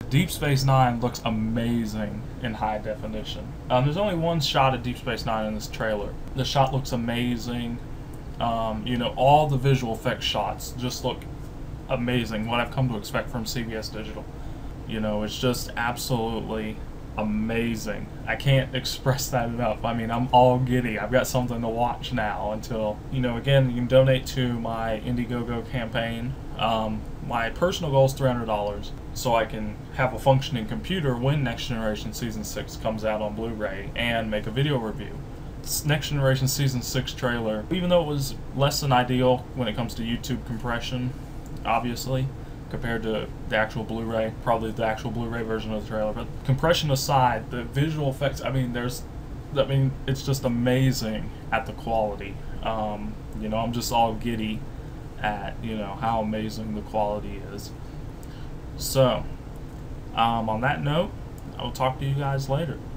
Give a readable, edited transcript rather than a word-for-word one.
Deep Space Nine looks amazing in high definition. There's only one shot of Deep Space Nine in this trailer. The shot looks amazing. All the visual effects shots just look amazing. What I've come to expect from CBS Digital. It's just absolutely amazing. I can't express that enough. I mean, I'm all giddy. I've got something to watch now until, again, you can donate to my Indiegogo campaign. My personal goal is $300 so I can have a functioning computer when Next Generation Season 6 comes out on Blu-ray and make a video review. This Next Generation Season 6 trailer, even though it was less than ideal when it comes to YouTube compression, obviously, compared to the actual Blu-ray, probably the actual Blu-ray version of the trailer, but compression aside, the visual effects, it's just amazing at the quality. I'm just all giddy at, how amazing the quality is. So, on that note, I will talk to you guys later.